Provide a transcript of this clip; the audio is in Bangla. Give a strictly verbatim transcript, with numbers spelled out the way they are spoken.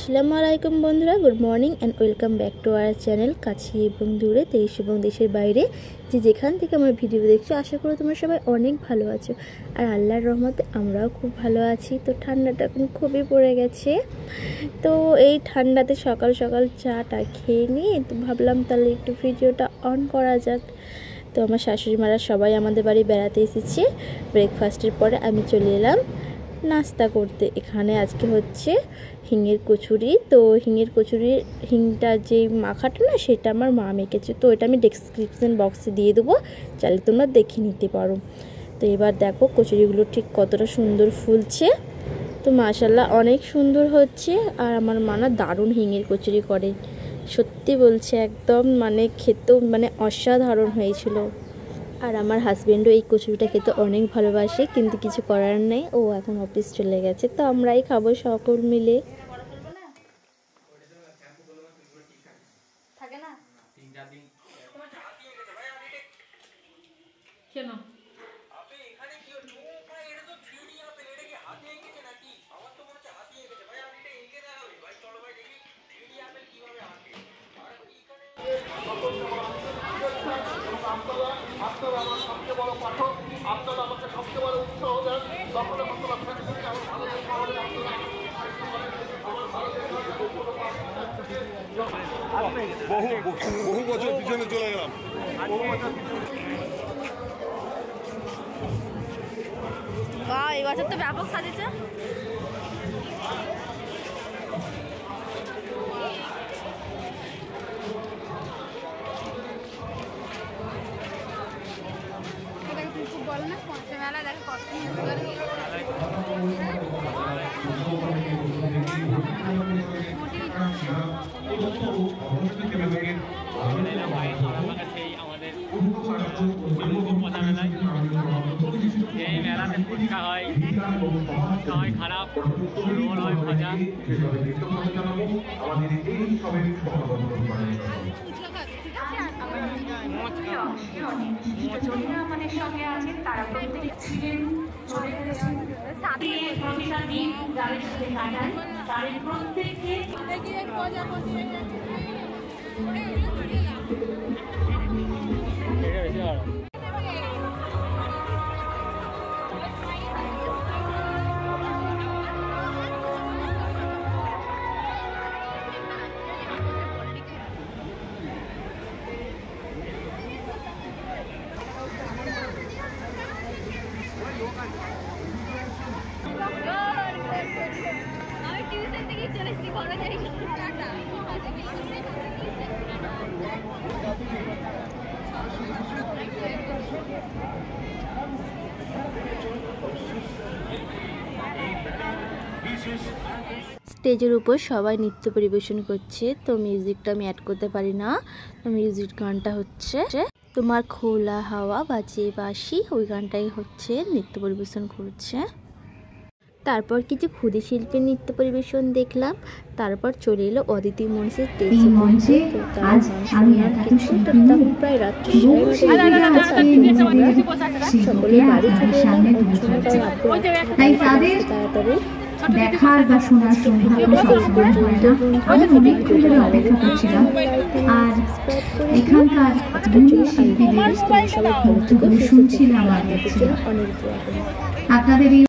আসসালামু আলাইকুম বন্ধুরা, good morning and welcome back to our channel কাছে এবং দূরে, দেশ এবং দেশের বাইরে যে যেখান থেকে আমার ভিডিও দেখছো, আশা করি তোমরা সবাই অনেক ভালো আছো। আর আল্লাহর রহমতে আমরাও খুব ভালো আছি। তো ঠান্ডাটা এখন খুবই পড়ে গেছে, তো এই ঠান্ডাতে সকাল সকাল চাটা খেয়ে নিয়ে তো ভাবলাম তাহলে একটু ভিডিওটা অন করা যাক। তো আমার শাশুড়ি মারা সবাই আমাদের বাড়ি বেড়াতে এসেছে। ব্রেকফাস্টের পরে আমি চলে এলাম নাস্তা করতে। এখানে আজকে হচ্ছে হিঙের কচুরি। তো হিঙের কচুরির হিংটা যে মাখাটা না, সেটা আমার মা মেখেছে। তো এটা আমি ডেসক্রিপশন বক্সে দিয়ে দেবো, চাইলে তোমরা দেখে নিতে পারো। তো এবার দেখো কচুরিগুলো ঠিক কতটা সুন্দর ফুলছে। তো মাশাল্লাহ অনেক সুন্দর হচ্ছে। আর আমার মা না দারুণ হিঙের কচুরি করে, সত্যি বলছে, একদম মানে খেতেও মানে অসাধারণ হয়েছিল। আর আমার হাজব্যান্ডও এই কচুরিটা খেতে অনেক ভালোবাসে, কিন্তু কিছু করার নেই, ও এখন অফিস চলে গেছে। তো আমরাই খাবো সকল মিলে। আপনারা আমার সবচেয়ে বড় পাঠক, আপনারা আমাকে সবচেয়ে বড় উৎসাহ দেন। তখন বহু বহু বছর পিছনে চলে গেলাম। এই বছর তো ব্যাপক সাজেছে। খারাপ রোল হয় ভাজা। আমাদের সঙ্গে আছেন, তারা প্রত্যেকে ছিলেন, চলে গেছেন, প্রতিটা দিন যাদের সাথে কাটান, তাদের প্রত্যেককে স্টেজের উপর সবাই নৃত্য পরিবেশন করছে। তো মিউজিকটা আমি অ্যাড করতে পারি না। তো মিউজিক গানটা হচ্ছে তোমার খোলা হাওয়া বাজে বাঁশি, ওই গানটাই হচ্ছে নৃত্য পরিবেশন করছে। তারপর কিছু ক্ষুদে শিল্পীর নৃত্য পরিবেশন দেখলাম। তারপর চলে এলো অদিতি মঞ্চের স্টেজে। প্রায় রাত্রি সকলের বাড়ি চলে এলাম। তাড়াতাড়ি দেখার বা শোনার সৌভাগ্য সবসময় হয় না। আমি অনেকক্ষণ ধরে অপেক্ষা করছিলাম। আর এখানকার শিল্পীদের শুনছিলাম আর দেখছিলাম। আপনাদের